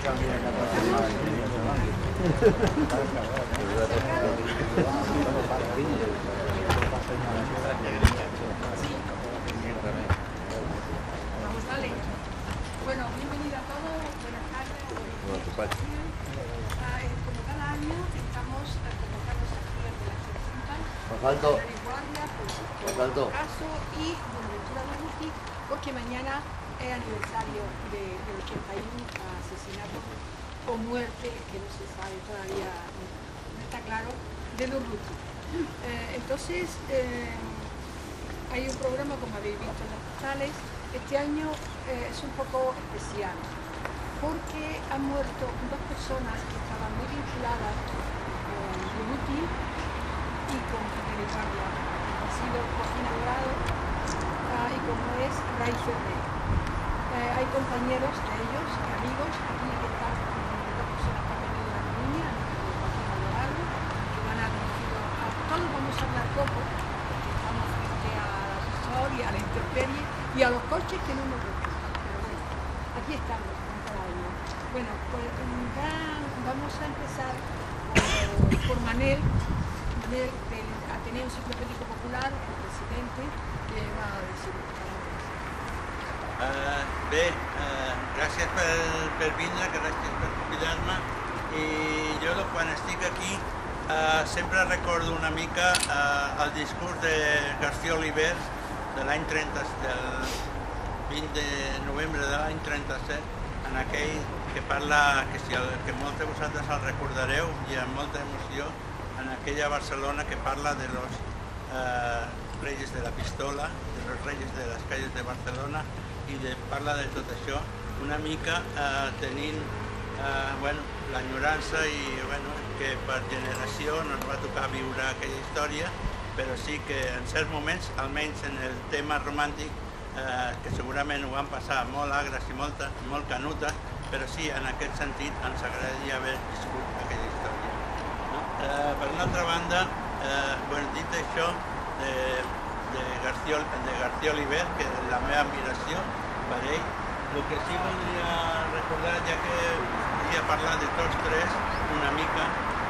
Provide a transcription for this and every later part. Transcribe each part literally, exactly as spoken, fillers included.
Vamos, dale. Bueno, bienvenido a todos, buenas tardes. Ah, eh, como cada año estamos eh, convocando a actividades de la Central, Osvaldo. Guardia, por Osvaldo. caso y Buenaventura Durruti, porque mañana es aniversario de, del ochenta y uno asesinato o muerte, que no se sabe todavía, no está claro, de Durruti. Eh, entonces, eh, hay un programa, como habéis visto en los portales. Este año eh, es un poco especial, porque han muerto dos personas que estaban muy vinculadas con Durruti y con Fidel Guardia. Han sido inaugurados uh, y como es Ray Ferrer. Eh, hay compañeros de ellos, amigos, aquí que están, dos personas que han venido de la Coruña, a lo largo, que van a conocido a todos, vamos a hablar poco, porque estamos frente a la historia, a la intemperie y a los coches que no nos gustan. Pero bueno, aquí estamos, como cada año. Bueno, pues ya vamos a empezar por, por Manel, Manel del Ateneo Enciclopédico Popular, el presidente, que va a decir palabras. Uh, bé, uh, gràcies per, per vindre, gràcies per convidar-me, i jo quan estic aquí uh, sempre recordo una mica uh, el discurs de García Oliver de l'any trenta, del vint de novembre de l'any trenta-set, en aquell que parla, que, si el, que molts de vosaltres el recordareu i amb molta emoció, en aquella Barcelona que parla de los uh, reyes de la pistola, de los reyes de las calles de Barcelona, i de, parla de tot això, una mica eh, tenint eh, bueno, l'enyorança i bueno, que per generació no ens va tocar viure aquella història, però sí que en certs moments, almenys en el tema romàntic, eh, que segurament ho van passar molt agres i molt, molt canutes, però sí, en aquest sentit ens agradaria haver viscut aquella història. No? Eh, per una altra banda, eh, bueno, dit això, de, de García, de García Oliver, que és la meva admiració per ell. El que sí voldria recordar, ja que volia parlar de tots tres una mica,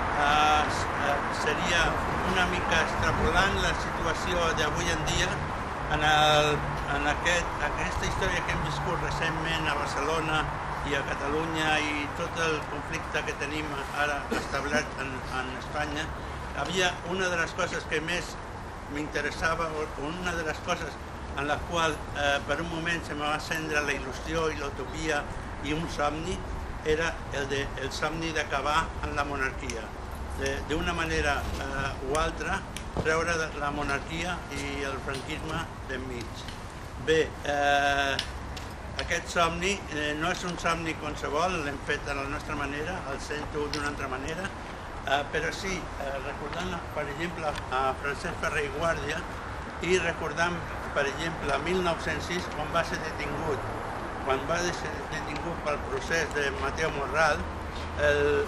eh, seria una mica extrapolant la situació d'avui en dia en, el, en aquest, aquesta història que hem viscut recentment a Barcelona i a Catalunya i tot el conflicte que tenim ara establert en, en Espanya. Havia una de les coses que més m'interessava, una de les coses en la qual eh, per un moment se me va encendre la il·lusió i l'utopia i un somni, era el, de, el somni d'acabar amb la monarquia. D'una manera eh, o altra, treure la monarquia i el franquisme d'enmig. Bé, eh, aquest somni eh, no és un somni qualsevol, l'hem fet a la nostra manera, el sento d'una altra manera, Uh, però sí, uh, recordant, per exemple, a Francesc Ferrer i Guàrdia i recordant, per exemple, a mil nou-cents sis, quan va ser detingut, quan va ser detingut pel procés de Mateo Morral, el,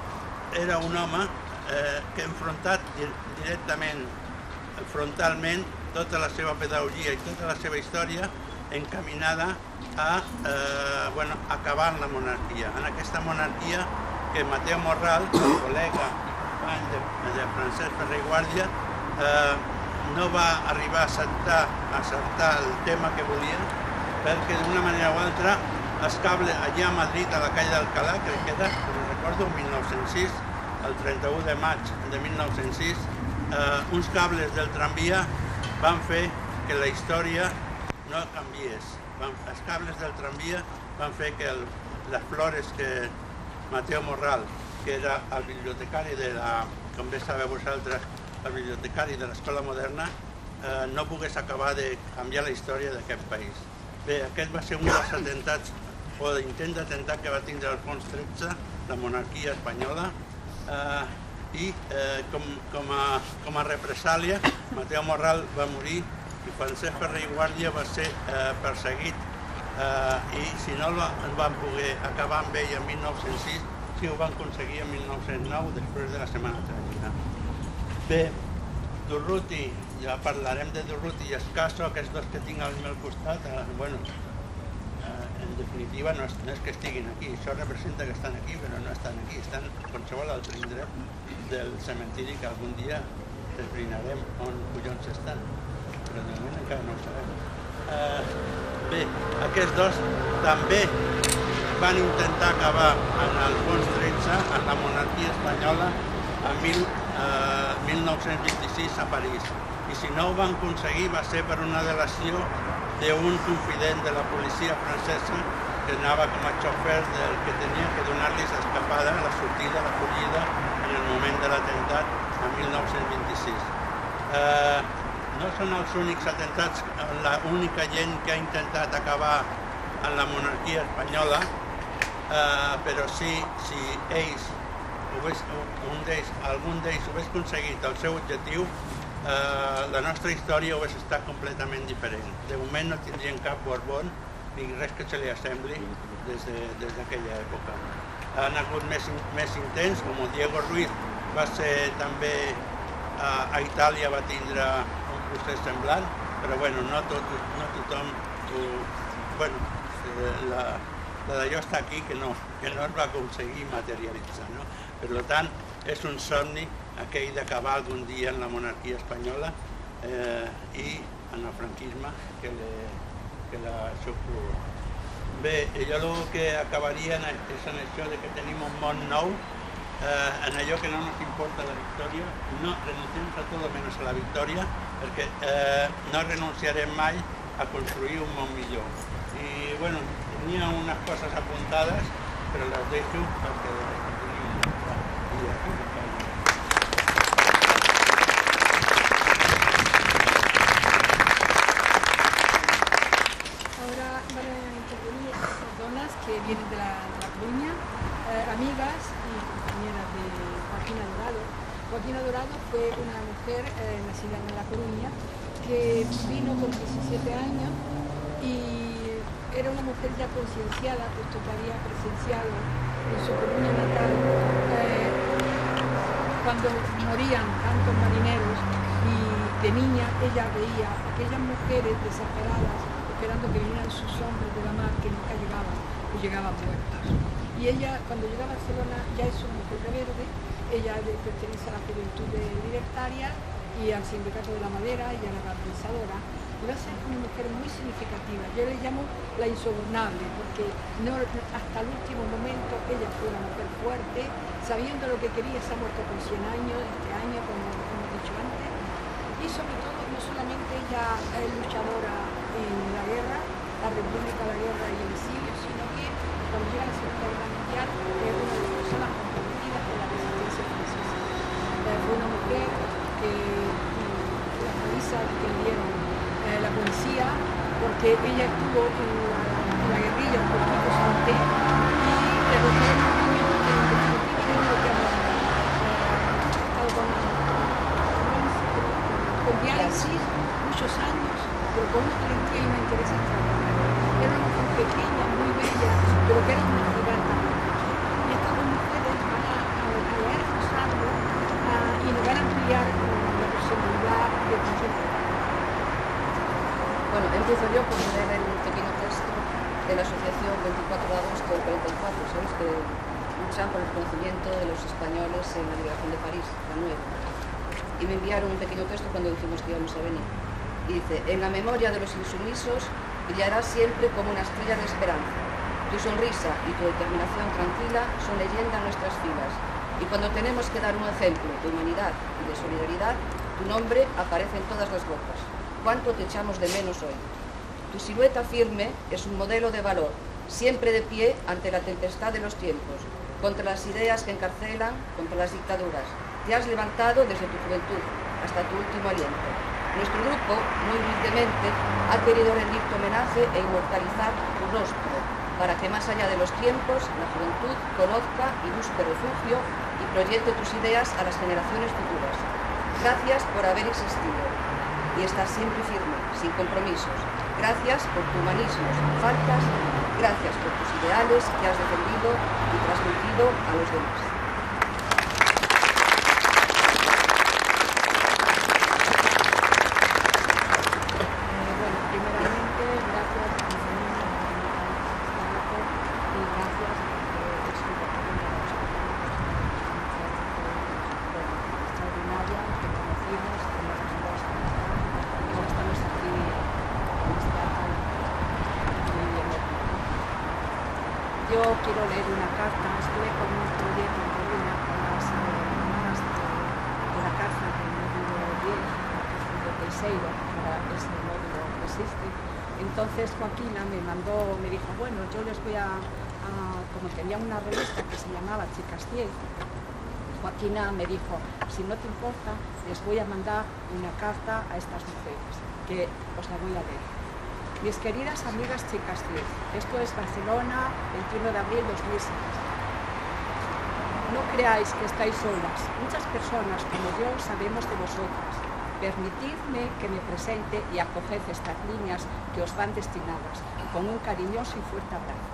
era un home eh, que ha enfrontat directament, frontalment, tota la seva pedagogia i tota la seva història encaminada a eh, bueno, acabar amb la monarquia. En aquesta monarquia que Mateo Morral, el col·lega i company de, de Francesc Ferrer i Guàrdia, eh, no va arribar a acceptar, a acceptar el tema que volia, perquè d'una manera o altra els cables allà a Madrid, a la calle d'Alcalá, crec que era, ho recordo, mil nou-cents sis, el trenta-u de maig de mil nou-cents sis, eh, uns cables del tramvia van fer que la història no canviés. Van, els cables del tramvia van fer que el, les flores que Mateo Morral, que era el bibliotecari de la, com bé sabeu vosaltres, el bibliotecari de l'Escola Moderna, eh, no pogués acabar de canviar la història d'aquest país. Bé, aquest va ser un dels atemptats, o d'intent d'atemptat que va tindre Alfons tretze, la monarquia espanyola, eh, i eh, com, com, a, com a represàlia, Mateo Morral va morir i Francesc Ferrer i Guàrdia va ser eh, perseguit. Uh, i si no el van poder acabar amb ell en mil nou-cents sis, sí ho van aconseguir en mil nou-cents nou, després de la Setmana Tràgica. Bé, Durruti, ja parlarem de Durruti i Escasso, aquests dos que tinc al meu costat, uh, bueno, uh, en definitiva no és, no és que estiguin aquí, això representa que estan aquí, però no estan aquí, estan a qualsevol altre indret del cementiri que algun dia esbrinarem on collons estan, però de moment encara no ho sabem. Uh, bé, aquests dos també van intentar acabar en el fons tretze, en la monarquia espanyola, en mil, uh, mil nou-cents vint-i-sis a París. I si no ho van aconseguir va ser per una delació d'un confident de la policia francesa que anava com a xofer del que tenia que donar-los escapada, la sortida, la fugida en el moment de l'atemptat en mil nou-cents vint-i-sis. Eh, no són els únics atemptats, l'única gent que ha intentat acabar en la monarquia espanyola, eh, però sí, si ells, hagués, un d'ells, algun d'ells hagués aconseguit el seu objectiu, Uh, la nostra història hauria estat completament diferent. De moment no tindrien cap Borbón ni res que se li assembli des d'aquella de, època. Han hagut més, més intents, com Diego Ruiz va ser també uh, a Itàlia, va tindre un procés semblant, però bueno, no, tot, no tothom ho, bueno, la, la d'allò està aquí que no, que no es va aconseguir materialitzar, no? Per tant, és un somni aquell d'acabar algun dia en la monarquia espanyola eh, i en el franquisme que, le, que la sofrua. Bé, jo el que acabaria és en això de que tenim un món nou, eh, en allò que no ens importa la victòria, no renunciem a tot menys a la victòria, perquè eh, no renunciarem mai a construir un món millor. I bueno, tenia unes coses apuntades, però les deixo perquè tenim i aquí. Que vienen de la, de la Coruña, eh, amigas y compañeras de Joaquina Dorado. Joaquina Dorado fue una mujer eh, nacida en La Coruña que vino con diecisiete años y era una mujer ya concienciada, puesto que había presenciado en su Coruña natal eh, cuando morían tantos marineros, y de niña ella veía a aquellas mujeres desesperadas esperando que vinieran sus hombres de la mar que nunca llegaban, o llegaban muertos. Y ella, cuando llega a Barcelona, ya es una mujer verde, ella pertenece a la Juventud Libertaria y al Sindicato de la Madera y a la Garbanzadora, y va a ser una mujer muy significativa. Yo le llamo la insobornable, porque no, hasta el último momento ella fue una mujer fuerte, sabiendo lo que quería. Se ha muerto con cien años, este año, como hemos dicho antes, y sobre todo, no solamente ella es luchadora en la guerra, la República, la guerra y el exilio, sino que cuando llega la Segunda Guerra Mundial es una de las personas comprometidas con la resistencia francesa. Eh, fue una mujer que mm, la paliza que le dieron eh, la policía, porque ella estuvo en la, en la guerrilla un poquito antes y derrotó el movimiento de los criminales que han estado con, con diálisis muchos años, pero con una valentía y una interés extraordinaria. Era una mujer pequeña, muy bella, pero que era una gigante. Y estas dos mujeres van a, a, a leer Rosario y nos van a ampliar la personalidad de mujer. Bueno, empiezo yo por leer el pequeño texto de la Asociación veinticuatro de agosto del cuarenta y cuatro, ¿sabes? Que luchan por el reconocimiento de los españoles en la liberación de París, la nueva. Y me enviaron un pequeño texto cuando dijimos que íbamos a venir. Y dice: en la memoria de los insumisos brillará siempre como una estrella de esperanza. Tu sonrisa y tu determinación tranquila son leyenda en nuestras filas. Y cuando tenemos que dar un ejemplo de humanidad y de solidaridad, tu nombre aparece en todas las bocas. ¿Cuánto te echamos de menos hoy? Tu silueta firme es un modelo de valor, siempre de pie ante la tempestad de los tiempos, contra las ideas que encarcelan, contra las dictaduras. Te has levantado desde tu juventud hasta tu último aliento. Nuestro grupo, muy humildemente, ha querido rendirte homenaje e inmortalizar tu rostro, para que más allá de los tiempos, la juventud conozca y busque refugio y proyecte tus ideas a las generaciones futuras. Gracias por haber existido y estar siempre firme, sin compromisos. Gracias por tu humanismo sin faltas. Gracias por tus ideales que has defendido y transmitido a los demás. Eh, bueno, primeramente, gracias a mi familia, a yo quiero leer una carta. Estuve con un proyecto en Coruña con las hermanas de, de la cárcel del módulo diez, de Teixeiro, para ese módulo que existe. Entonces Joaquina me mandó, me dijo, bueno, yo les voy a, a como tenía una revista que se llamaba Chicas diez, Joaquina me dijo, si no te importa, les voy a mandar una carta a estas mujeres, que os la voy a leer. Mis queridas amigas Chicas diez, esto es Barcelona, veintiuno de abril de dos mil seis. No creáis que estáis solas, muchas personas como yo sabemos de vosotras. Permitidme que me presente y acoged estas líneas que os van destinadas, con un cariñoso y fuerte abrazo.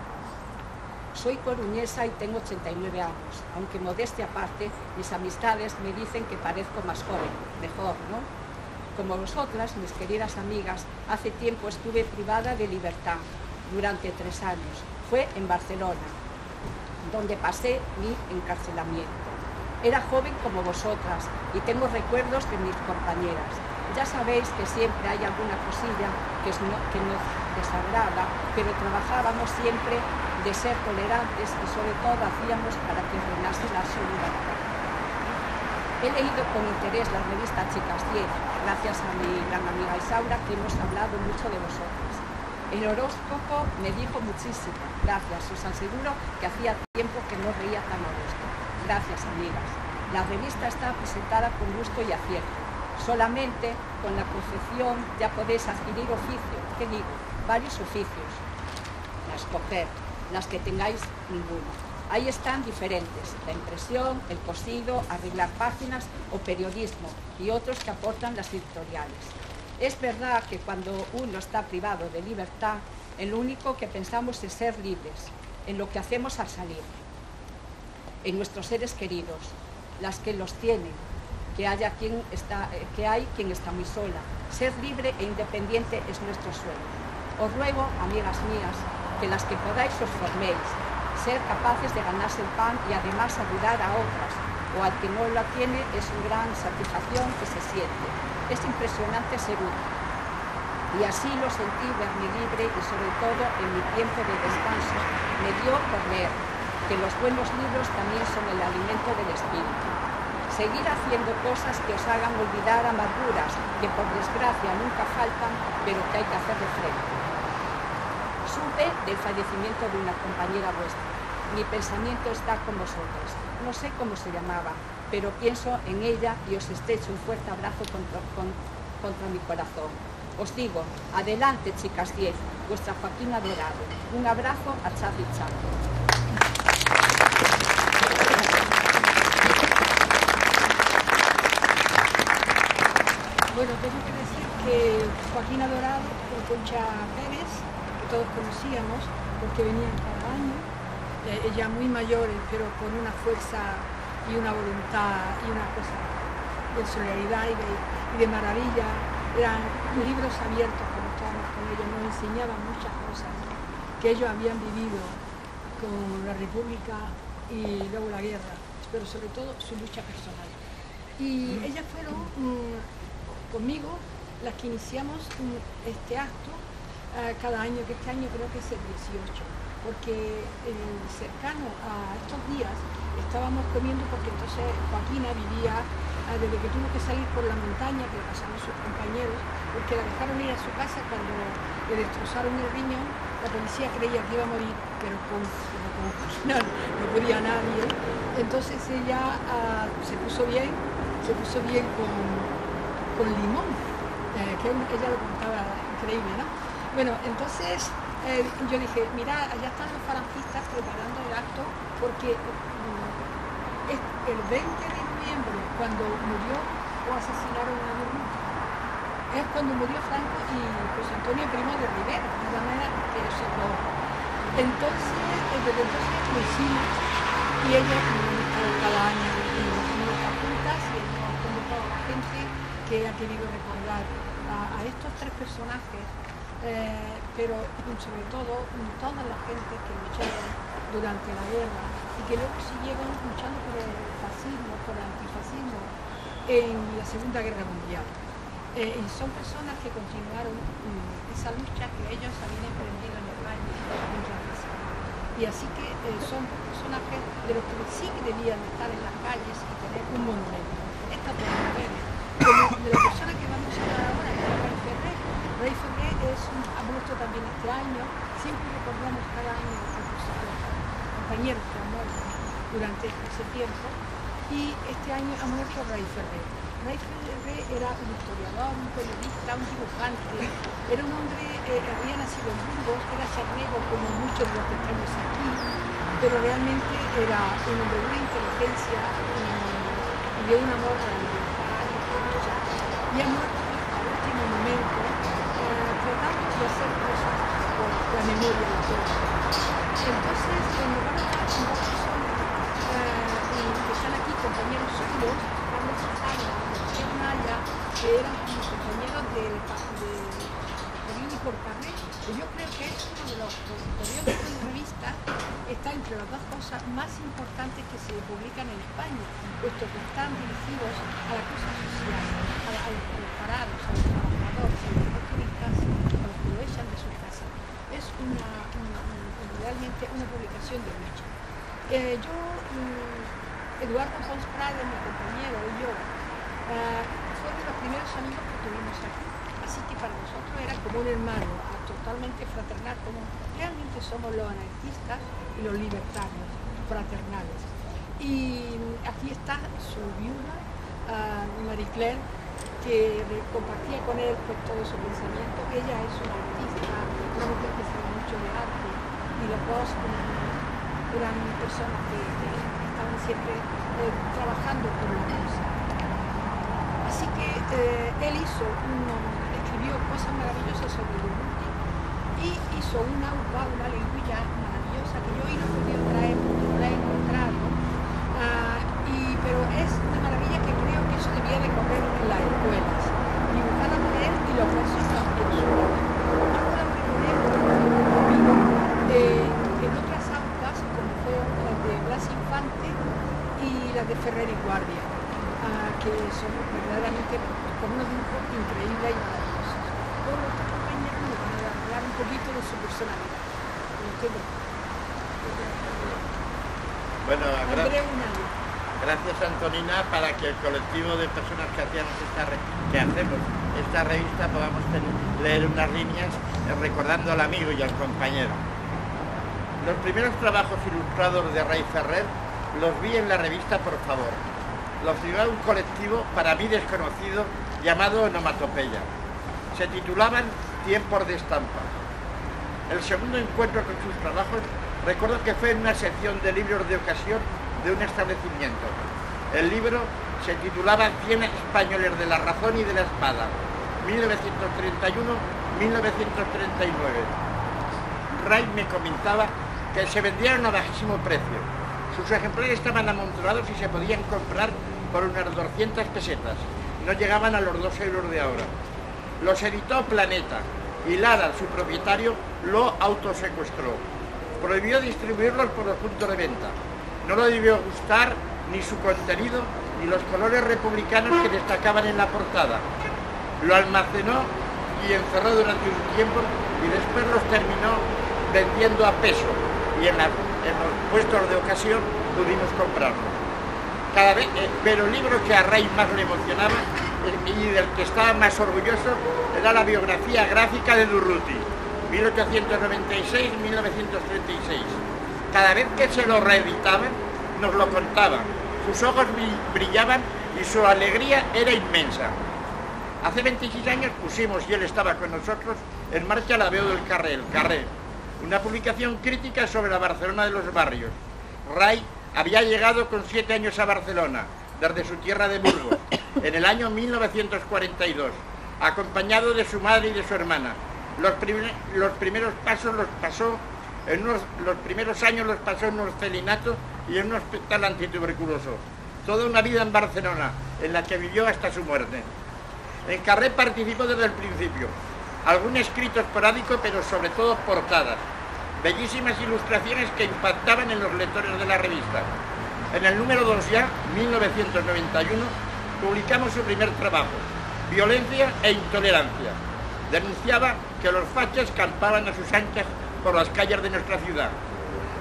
Soy coruñesa y tengo ochenta y nueve años, aunque modestia aparte, mis amistades me dicen que parezco más joven, mejor, ¿no? Como vosotras, mis queridas amigas, hace tiempo estuve privada de libertad, durante tres años. Fue en Barcelona, donde pasé mi encarcelamiento. Era joven como vosotras y tengo recuerdos de mis compañeras. Ya sabéis que siempre hay alguna cosilla que, es no, que nos desagrada, pero trabajábamos siempre de ser tolerantes y sobre todo hacíamos para que reinase la solidaridad. He leído con interés la revista Chicas diez, gracias a mi gran amiga Isaura, que hemos hablado mucho de vosotras. El horóscopo me dijo muchísimo, gracias, os aseguro que hacía tiempo que no reía tan a gusto. Gracias, amigas. La revista está presentada con gusto y acierto. Solamente con la confección ya podéis adquirir oficio, ¿qué digo? Varios oficios. A escoger, las que tengáis ninguno. Ahí están diferentes, la impresión, el cosido, arreglar páginas o periodismo y otros que aportan las editoriales. Es verdad que cuando uno está privado de libertad, el único que pensamos es ser libres, en lo que hacemos al salir, en nuestros seres queridos, las que los tienen, que, haya quien está, que hay quien está muy sola. Ser libre e independiente es nuestro sueño. Os ruego, amigas mías, que las que podáis os forméis, ser capaces de ganarse el pan y además ayudar a otras, o al que no la tiene es una gran satisfacción que se siente. Es impresionante ser útil. Y así lo sentí verme libre y sobre todo en mi tiempo de descanso me dio por leer, que los buenos libros también son el alimento del espíritu. Seguir haciendo cosas que os hagan olvidar amarguras, que por desgracia nunca faltan, pero que hay que hacer de frente. Supe del fallecimiento de una compañera vuestra. Mi pensamiento está con vosotros. No sé cómo se llamaba, pero pienso en ella y os estrecho un fuerte abrazo contra, con, contra mi corazón. Os digo, adelante Chicas diez, vuestra Joaquina Dorado. Un abrazo a Charlie Chaplin. Bueno, tengo que decir que Joaquina Dorado, con Concha Pérez, que todos conocíamos, porque venían cada año, eh, ella muy mayores, pero con una fuerza y una voluntad y una cosa de solidaridad y de, y de maravilla. Eran libros abiertos cuando estábamos con ellos, nos enseñaban muchas cosas que ellos habían vivido con la República y luego la guerra, pero sobre todo su lucha personal. Y ellas fueron mmm, conmigo las que iniciamos mmm, este acto uh, cada año, que este año creo que es el dieciocho, porque eh, cercano a estos días estábamos comiendo, porque entonces Joaquina vivía, uh, desde que tuvo que salir por la montaña, que le pasaron sus compañeros, porque la dejaron ir a su casa cuando le destrozaron el riñón. La policía creía que iba a morir, pero con, con, no, no podía nadie. Entonces ella uh, se puso bien, se puso bien con, con limón, eh, que ella lo contaba increíble, ¿no? Bueno, entonces eh, yo dije, mira, allá están los falangistas preparando el acto, porque um, es el veinte de noviembre, cuando murió o asesinaron a Bermuda, es cuando murió Franco y José Antonio Primo de Rivera, de la manera que se lo... Entonces, desde entonces lo hicimos y ellos cada año nos están juntas y hemos convocado a la gente que ha querido recordar a, a estos tres personajes, eh, pero sobre todo toda la gente que lucharon durante la guerra y que luego siguieron luchando por el fascismo, por el antifascismo en la Segunda Guerra Mundial. Eh, y son personas que continuaron um, esa lucha que ellos habían emprendido en España contra el fascismo. Y así que eh, son personajes de los que sí que debían estar en las calles y tener un monumento. Esta por mujeres. Como de la persona que vamos a hablar ahora, que es Rey Ferrer. Rey Ferrer es un, ha muerto también este año. Siempre recordamos cada año a los compañeros que han muerto durante ese tiempo. Y este año ha muerto Rey Ferrer. Rey Ferrer era un historiador, un periodista, un dibujante. Era un hombre, eh, había nacido en Burgos, era charnego como muchos de los que estamos aquí, pero realmente era un hombre de una inteligencia y de un amor a la libertad y ha muerto al último momento eh, tratando de hacer cosas por la memoria de todos. Entonces, cuando van a estar con dos personas eh, que están aquí, compañeros suyos, Carlos Sala, José Maya, que eran mis compañeros del periódico por carnet, yo creo que es uno de los periódicos y revistas, está entre las dos cosas más importantes que se publican en España, puesto que están dirigidos a la cosa social, a, a los parados, a los trabajadores, a los turistas, a los que lo echan de sus casas. Es una, una, una, realmente una publicación de lucha. Eh, yo, mm, Eduardo Pons Prada, mi compañero, y yo, uh, fue de los primeros amigos que tuvimos aquí, así que para nosotros era como un hermano, totalmente fraternal, como realmente somos los anarquistas y los libertarios, fraternales. Y aquí está su viuda, uh, Marie Claire, que compartía con él pues, todo su pensamiento. Ella es una artista, una mujer que sabe mucho de arte, y los dos eran personas que, que estaban siempre eh, trabajando por la causa. Así que eh, él hizo uno, escribió cosas maravillosas sobre Durruti y hizo una upa, una lengüilla maravillosa que yo hoy no he podido traer porque no la he encontrado, uh, y, pero es una maravilla que creo que eso debía de correr en las escuelas, dibujada por él y los versos también suyos. Yo colaboré con él conmigo en otras aulas como fue las de Blas Infante y las de Ferrer y Guardia, uh, que son verdaderamente con unos dibujos increíbles y maravillosos. Todos los compañeros me van a hablar un poquito de su personalidad. Bueno, gra André Unai. gracias Antonina, para que el colectivo de personas que hacíamos esta re que hacemos esta revista podamos leer unas líneas eh, recordando al amigo y al compañero. Los primeros trabajos ilustrados de Rey Ferrer los vi en la revista Por Favor. Los llevaba un colectivo para mí desconocido llamado Onomatopeya. Se titulaban Tiempos de Estampa. El segundo encuentro con sus trabajos recuerdo que fue en una sección de libros de ocasión de un establecimiento. El libro se titulaba Cien españoles de la razón y de la espada, mil novecientos treinta y uno a mil novecientos treinta y nueve. Ray me comentaba que se vendieron a bajísimo precio. Sus ejemplares estaban amontonados y se podían comprar por unas doscientas pesetas. No llegaban a los dos euros de ahora. Los editó Planeta y Lara, su propietario, lo autosecuestró. Prohibió distribuirlos por los puntos de venta. No le debió gustar ni su contenido ni los colores republicanos que destacaban en la portada. Lo almacenó y encerró durante un tiempo y después los terminó vendiendo a peso y en, la, en los puestos de ocasión pudimos comprarlos. Cada vez, eh, pero el libro que a Ray más le emocionaba eh, y del que estaba más orgulloso era la biografía gráfica de Durruti, mil ochocientos noventa y seis a mil novecientos treinta y seis. Cada vez que se lo reeditaban, nos lo contaban. Sus ojos brillaban y su alegría era inmensa. Hace veintiséis años pusimos, y él estaba con nosotros, en marcha La Veu del Carrer, el Carrer, una publicación crítica sobre la Barcelona de los barrios. Ray había llegado con siete años a Barcelona, desde su tierra de Burgos, en el año mil novecientos cuarenta y dos, acompañado de su madre y de su hermana. Los, primer, los primeros pasos los pasó en unos, los primeros años los pasó en un orfelinato y en un hospital antituberculoso. Toda una vida en Barcelona, en la que vivió hasta su muerte. En Carrer participó desde el principio. Algún escrito esporádico, pero sobre todo portadas. Bellísimas ilustraciones que impactaban en los lectores de la revista. En el número dos ya, mil novecientos noventa y uno, publicamos su primer trabajo, Violencia e Intolerancia. Denunciaba que los fachas campaban a sus anchas por las calles de nuestra ciudad.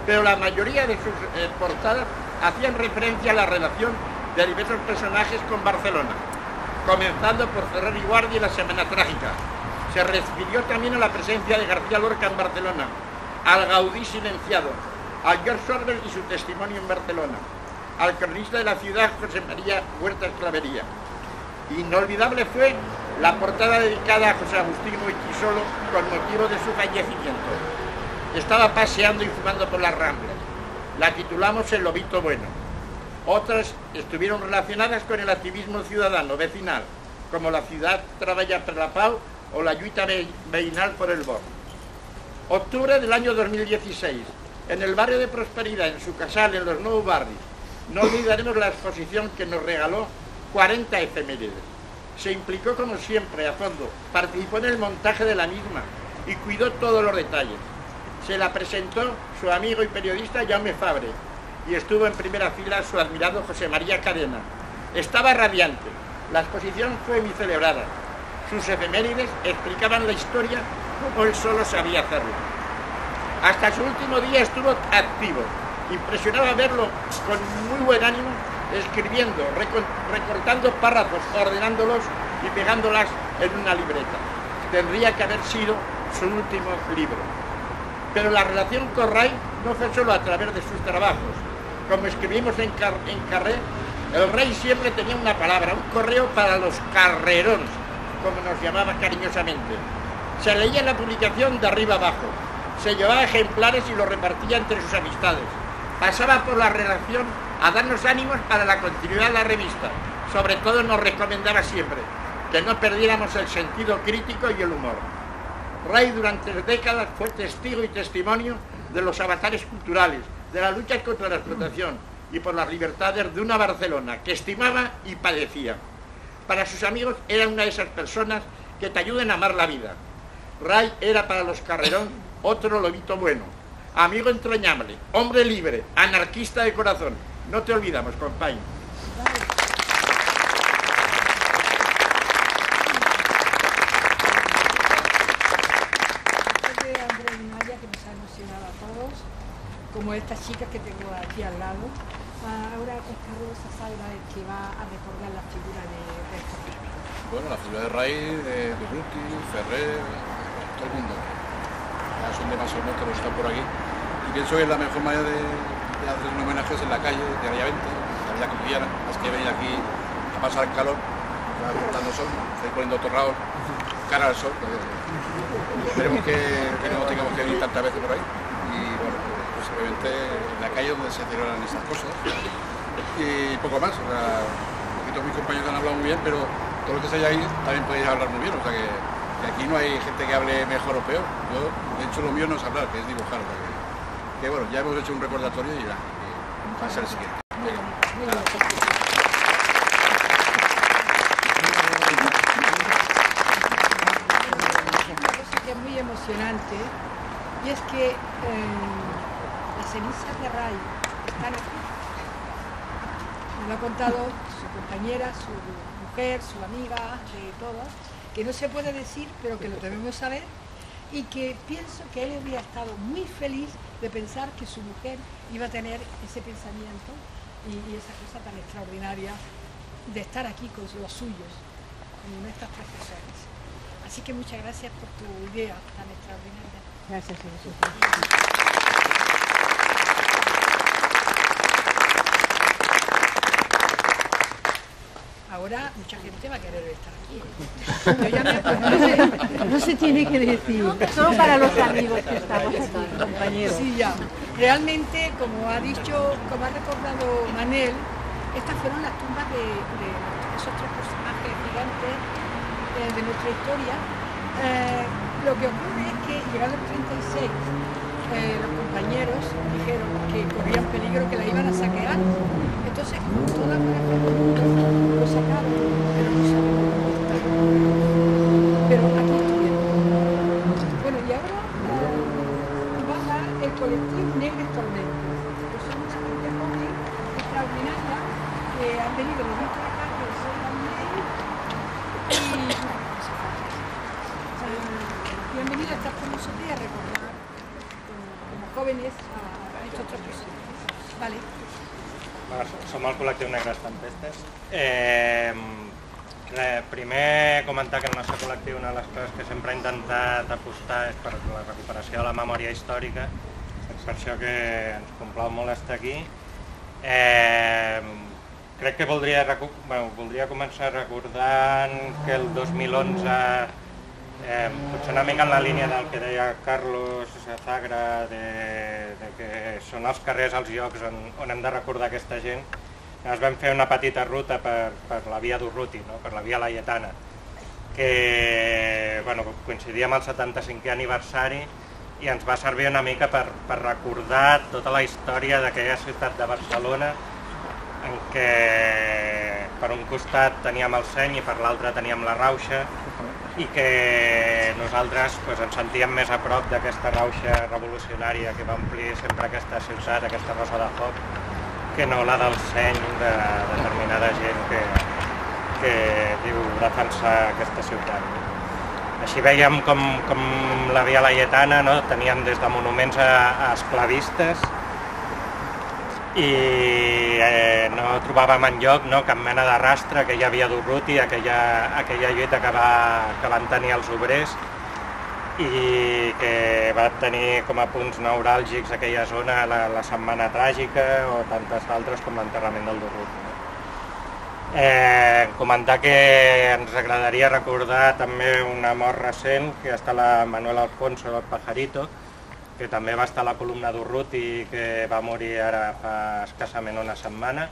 pero la mayoría de sus eh, portadas hacían referencia a la relación de diversos personajes con Barcelona, comenzando por Ferrer y Guardia y la Semana Trágica. Se refirió también a la presencia de García Lorca en Barcelona, al Gaudí silenciado, a George Orwell y su testimonio en Barcelona, al cronista de la ciudad José María Huerta Esclavería. Inolvidable fue la portada dedicada a José Agustín Goytisolo con motivo de su fallecimiento. Estaba paseando y fumando por las Ramblas. La titulamos El Lobito Bueno. Otras estuvieron relacionadas con el activismo ciudadano vecinal, como la Ciudad Treballa per la Pau o la Lluita Veïnal por el Bosc. Octubre del año dos mil dieciséis, en el barrio de Prosperidad, en su casal, en los nuevos barrios, no olvidaremos la exposición que nos regaló cuarenta efemérides. Se implicó como siempre a fondo, participó en el montaje de la misma y cuidó todos los detalles. Se la presentó su amigo y periodista Jaume Fabre y estuvo en primera fila su admirado José María Cadena. Estaba radiante, la exposición fue muy celebrada. Sus efemérides explicaban la historia como él solo sabía hacerlo. Hasta su último día estuvo activo. Impresionaba verlo con muy buen ánimo, escribiendo, recortando párrafos, ordenándolos y pegándolas en una libreta. Tendría que haber sido su último libro. Pero la relación con Ray no fue solo a través de sus trabajos. Como escribimos en, Car en Carré, el Rey siempre tenía una palabra, un correo para los carrerones, como nos llamaba cariñosamente. Se leía la publicación de arriba abajo, se llevaba ejemplares y los repartía entre sus amistades. Pasaba por la redacción a darnos ánimos para la continuidad de la revista. Sobre todo nos recomendaba siempre que no perdiéramos el sentido crítico y el humor. Ray durante décadas fue testigo y testimonio de los avatares culturales, de la lucha contra la explotación y por las libertades de una Barcelona que estimaba y padecía. Para sus amigos era una de esas personas que te ayudan a amar la vida. Ray era para los Carrerón otro lobito bueno, amigo entrañable, hombre libre, anarquista de corazón. No te olvidamos, compañero. Como estas chicas que tengo aquí al lado. Ahora esta Rosa Salva es que va a recordar la figura de, de estos premios. Bueno, la figura de Ray, de, de Ruti, Ferrer, todo el mundo. Ya son demasiados que los están por aquí. Y pienso que la mejor manera de, de hacer un homenaje es en la calle, de Gallavente, la vida cotidiana, más que venir aquí a pasar el calor, dando sol, estoy poniendo torrado, cara al sol. Esperemos que, que no tengamos que venir tantas veces por ahí. Y bueno, obviamente en la calle donde se celebran estas cosas y poco más. O sea, un poquito mis compañeros han hablado muy bien, pero todo lo que estáis ahí también podéis hablar muy bien. O sea que, que aquí no hay gente que hable mejor o peor. Yo, de hecho, lo mío no es hablar, que es dibujar. O sea que, que bueno, ya hemos hecho un recordatorio y ya va a ser el siguiente. Venga. Una cosa que es muy emocionante y es que eh, las cenizas de Ray están aquí. Me lo ha contado su compañera, su mujer, su amiga, de todas, que no se puede decir, pero que lo debemos saber, y que pienso que él habría estado muy feliz de pensar que su mujer iba a tener ese pensamiento y, y esa cosa tan extraordinaria de estar aquí con los suyos, con estas tres personas. Así que muchas gracias por tu idea tan extraordinaria. Gracias a vosotros. Ahora mucha gente va a querer estar aquí. Yo ya me... No se tiene que decir, solo para los amigos que estamos aquí, compañeros. Sí, ya. Realmente, como ha dicho, como ha recordado Manel, estas fueron las tumbas de, de esos tres personajes gigantes eh, de nuestra historia. Eh, lo que ocurre es que llegado el treinta y seis, eh, los compañeros dijeron que corrían peligro, que la iban a saquear. Entonces, con toda la lo sacaron, pero no sabemos dónde están. Pero aquí estuvieron. Bueno, y ahora eh, baja el colectivo Negres Tormentos, que son una gente joven, extraordinaria, que han venido de mucho acá, que son también, y eh, y han venido a estar con nosotros y a recordar como, como jóvenes a, a estos altra possible. Vale. Som el col·lectiu Negres Tempestes. Eh, primer comentar que el nostre col·lectiu una de les coses que sempre ha intentat apostar és per la recuperació de la memòria històrica. És per això que ens complau molt estar aquí. Eh, crec que voldria, bueno, voldria començar recordant que el dos mil onze, eh, potser una mica en la línia del que deia Carlos Zagra, de, de que són els carrers els llocs on, on hem de recordar aquesta gent, ens vam fer una petita ruta per, per la via d'Urruti, no? Per la via Laietana, que bueno, coincidia amb el setanta-cinquè aniversari i ens va servir una mica per, per recordar tota la història d'aquella ciutat de Barcelona en què per un costat teníem el Seny i per l'altre teníem la Rauxa i que nosaltres pues, ens sentíem més a prop d'aquesta rauxa revolucionària que va omplir sempre aquesta ciutat, aquesta rosa de foc, que no la del Seny de determinada gent que, que diu defensar aquesta ciutat. Així veiem com, com la via Laietana, no? Teníem des de monuments a, a esclavistes i eh, no trobàvem enlloc no, cap mena de rastre que hi havia d'Urruti, aquella, aquella lluita que, va, que van tenir els obrers i que va tenir com a punts neuràlgics aquella zona la, la Setmana Tràgica o tantes altres com l'enterrament del Durruti. Eh, comentar que ens agradaria recordar també una mort recent, que està la Manuel Alfonso, el Pajarito, que també va estar a la columna d'Urruti i que va morir ara fa escassament una setmana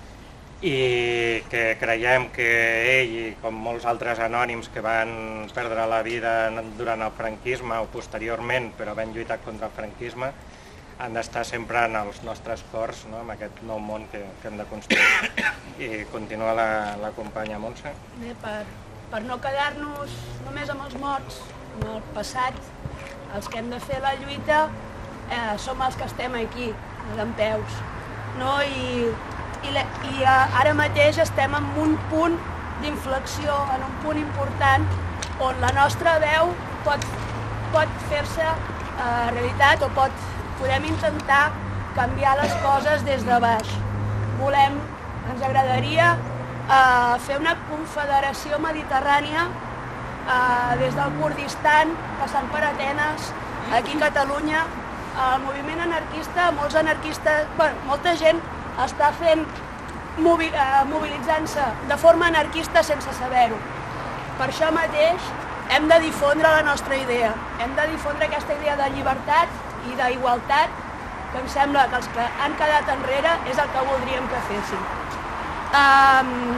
i que creiem que ell i com molts altres anònims que van perdre la vida durant el franquisme o posteriorment però van lluitar contra el franquisme han d'estar sempre en els nostres cors, no? En aquest nou món que, que hem de construir. I continua la, la companya Montse. Bé, per, per no quedar-nos només amb els morts, amb el passat, els que hem de fer la lluita eh, som els que estem aquí, dempeus. No? I, i, la, I ara mateix estem en un punt d'inflexió, en un punt important, on la nostra veu pot, pot fer-se eh, realitat o pot, podem intentar canviar les coses des de baix. Volem, ens agradaria eh, fer una confederació mediterrània eh, des del Kurdistan, passant per Atenes, aquí a Catalunya. El moviment anarquista, molts anarquistes, bueno, molta gent està fent, mobil, eh, mobilitzant-se de forma anarquista sense saber-ho. Per això mateix hem de difondre la nostra idea, hem de difondre aquesta idea de llibertat i d'igualtat, que em sembla que els que han quedat enrere és el que voldríem que fessin. Um,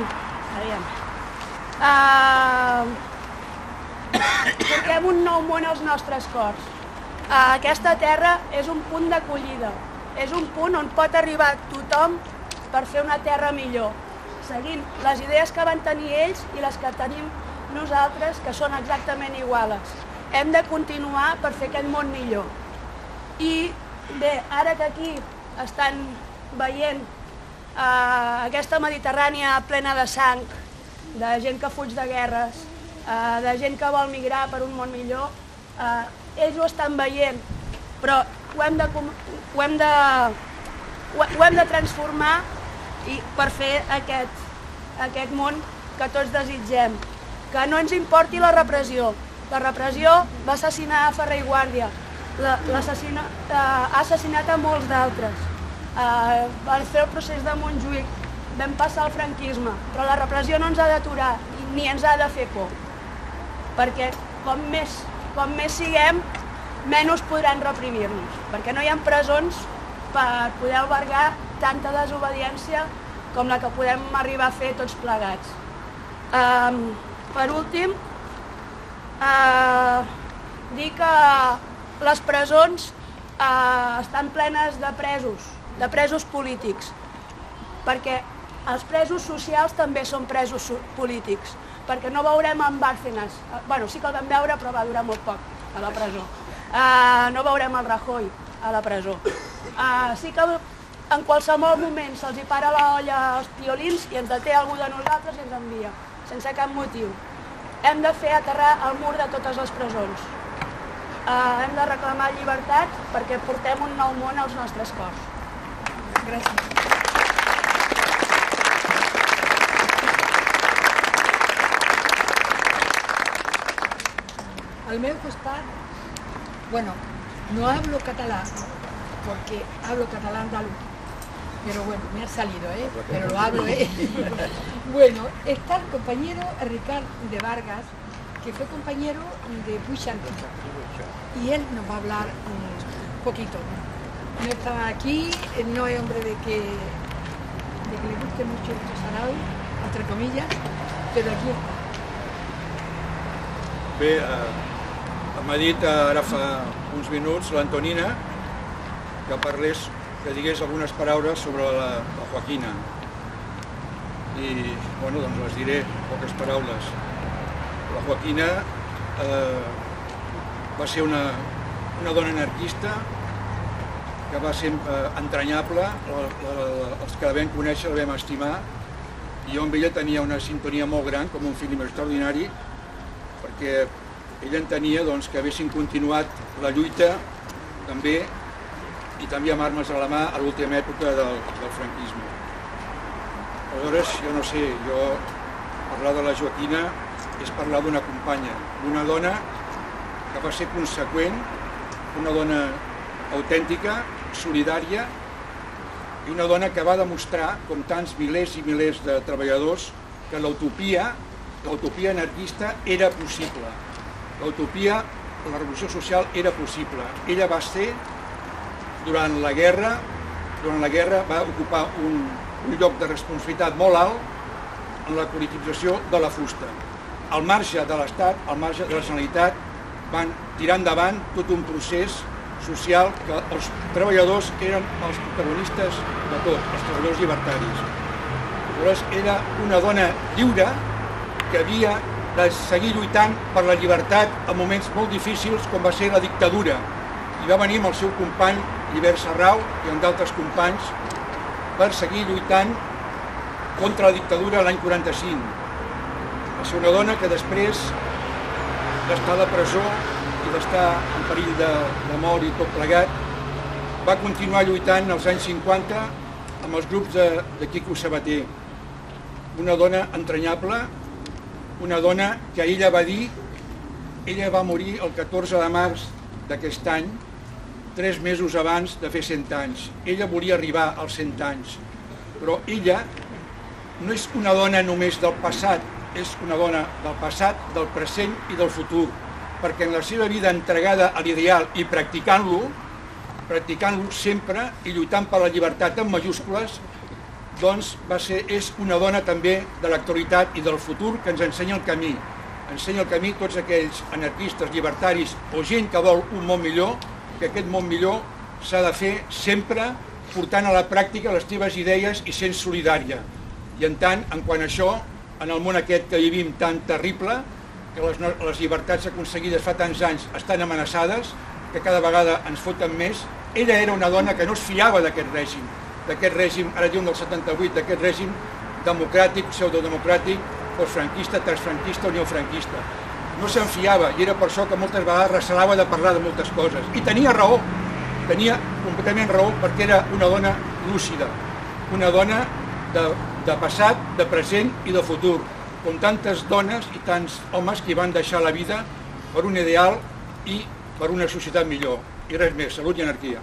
uh, portem un nou món als nostres cors. Uh, aquesta terra és un punt d'acollida, és un punt on pot arribar tothom per fer una terra millor, seguint les idees que van tenir ells i les que tenim nosaltres, que són exactament iguales. Hem de continuar per fer aquest món millor. I bé, ara que aquí estan veient eh, aquesta Mediterrània plena de sang, de gent que fuig de guerres, eh, de gent que vol migrar per un món millor, eh, ells ho estan veient, però ho hem de, ho hem de, ho hem de transformar i per fer aquest, aquest món que tots desitgem. Que no ens importi la repressió. La repressió va assassinar a Ferrer i Guàrdia, l'assassina, eh, ha assassinat a molts d'altres. Eh, van fer el procés de Montjuïc, vam passar el franquisme, però la repressió no ens ha d'aturar ni ens ha de fer por. Perquè com més, com més siguem, menys podran reprimir-nos. Perquè no hi ha presons per poder albergar tanta desobediència com la que podem arribar a fer tots plegats. Eh, per últim, eh, dir que les presons eh, estan plenes de presos, de presos polítics, perquè els presos socials també són presos polítics, perquè no veurem en Bárcenas, bueno, sí que el vam veure però va durar molt poc a la presó, eh, no veurem el Rajoy a la presó, eh, sí que en qualsevol moment se'ls hi para la olla als piolins i ens deté algú de nosaltres i ens envia, sense cap motiu. Hem de fer aterrar el mur de totes les presons. Uh, hem de reclamar llibertat perquè portem un nou món als nostres cors. Gracias. Al meu costat, bueno, no hablo catalán, porque hablo catalán andaluz, pero bueno, me ha salido, ¿eh? Pero lo hablo, ¿eh? Bueno, está el compañero Ricard de Vargas, que fue compañero de Puigxanti, y él nos va a hablar un poquito. No estaba aquí, no es hombre de que, de que le guste mucho el sarau, entre comillas, pero aquí está. Bé, eh, m'ha dit ara fa uns minuts l'Antonina que parlés, que digués algunes paraules sobre la, la Joaquina. I, bueno, doncs les diré, poques paraules. La Joaquina eh, va ser una, una dona anarquista que va ser eh, entranyable, la, la, els que la vam conèixer la vam estimar, i jo amb ella tenia una sintonia molt gran, com un fill extraordinari, perquè ella entenia doncs, que haguessin continuat la lluita també, i també amb armes a la mà a l'última època del, del franquisme. Aleshores, jo no sé, jo parlar de la Joaquina és parlar d'una companya, d'una dona que va ser conseqüent, una dona autèntica, solidària, i una dona que va demostrar, com tants milers i milers de treballadors, que l'utopia, l'utopia anarquista era possible. L'utopia, la revolució social era possible. Ella va ser, durant la guerra, durant la guerra va ocupar un, un lloc de responsabilitat molt alt en la politització de la fusta. Al marge de l'Estat, al marge de la Generalitat, van tirar endavant tot un procés social que els treballadors eren els protagonistes de tot, els treballadors llibertaris. Aleshores, era una dona lliure que havia de seguir lluitant per la llibertat en moments molt difícils com va ser la dictadura. I va venir amb el seu company Llibert Serrau i amb d'altres companys per seguir lluitant contra la dictadura l'any quaranta-cinc. Va ser una dona que després d'estar a la presó i d'estar en perill de, de mort i tot plegat, va continuar lluitant als anys cinquanta amb els grups de, de Quico Sabater. Una dona entranyable, una dona que ella va dir, ella va morir el catorze de març d'aquest any, tres mesos abans de fer cent anys. Ella volia arribar als cent anys, però ella no és una dona només del passat, és una dona del passat, del present i del futur, perquè en la seva vida entregada a l'ideal i practicant-lo, practicant-lo sempre i lluitant per la llibertat en majúscules, doncs va ser, és una dona també de l'actualitat i del futur que ens ensenya el camí. Ensenya el camí a tots aquells anarquistes, llibertaris o gent que vol un món millor, que aquest món millor s'ha de fer sempre portant a la pràctica les teves idees i sent solidària. I en tant, en quant a això, en el món aquest que vivim tan terrible, que les, les llibertats aconseguides fa tants anys estan amenaçades, que cada vegada ens foten més, ella era una dona que no es fiava d'aquest règim, d'aquest règim, ara diuen del setanta-vuit, d'aquest règim democràtic, pseudodemocràtic, postfranquista, transfranquista o neofranquista. No se'n fiava i era per això que moltes vegades recelava de parlar de moltes coses. I tenia raó, tenia completament raó perquè era una dona lúcida, una dona de, de passat, de present i de futur, com tantes dones i tants homes que van deixar la vida per un ideal i per una societat millor. I res més, salut i anarquia.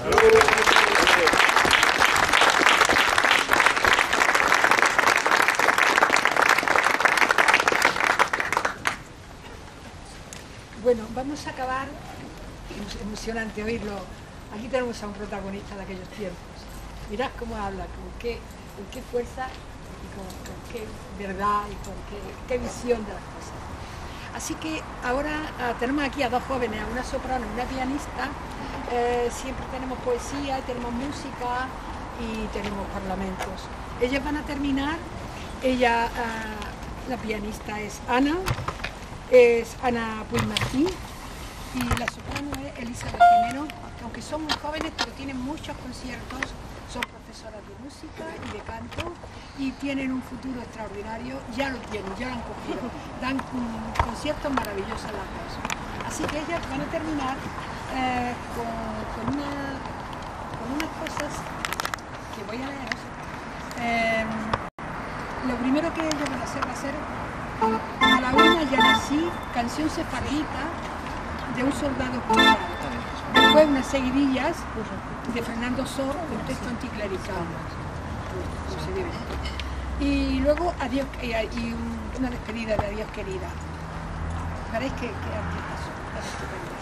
Bueno, vamos a acabar, es emocionante oírlo, aquí tenemos a un protagonista de aquellos tiempos. Mirad cómo habla, con qué, con qué fuerza y con, con qué verdad y con qué, qué visión de las cosas. Así que ahora uh, tenemos aquí a dos jóvenes, a una soprano y una pianista. Eh, siempre tenemos poesía, tenemos música y tenemos parlamentos. Ellas van a terminar, ella, uh, la pianista es Ana, es Ana Puigmartí y la soprano es Elizabeth Jimeno, aunque son muy jóvenes pero tienen muchos conciertos, son profesoras de música y de canto y tienen un futuro extraordinario, ya lo tienen, ya lo han cogido, dan um, conciertos maravillosos las dos. Así que ellas van a terminar eh, con, con, una, con unas cosas que voy a leer. Eh, lo primero que yo voy a hacer va a ser A la una ya nací, canción sefardita de un soldado judío. Después unas seguidillas de Fernando Sor, un texto anticlerical. No se debe. Y luego adiós, y, y un, una despedida de adiós querida. Veréis que, que artistas son, tan estupendas.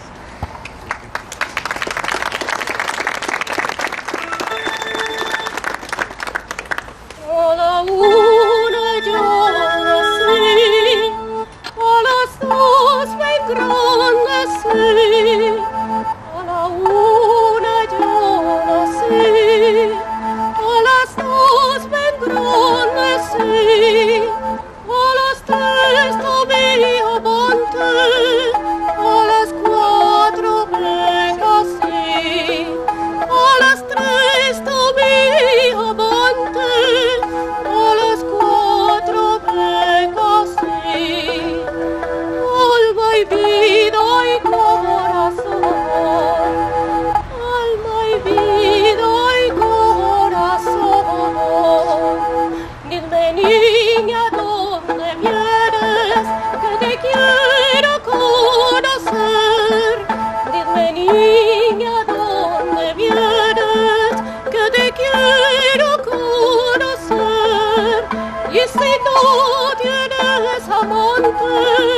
A la una yo nací, a las dos me engrandecí. A la una yo nací, a las dos me engrandecí. A las tres tomé amante, a las cuatro me casé. A las tres tomé amante, a las cuatro me casé. Alma y vida y corazón, alma y vida y corazón. Dime, niña, ¿dónde vienes? Que te quiero conocer. Dime, niña, ¿dónde vienes? Que te quiero conocer. Y si no tienes amante,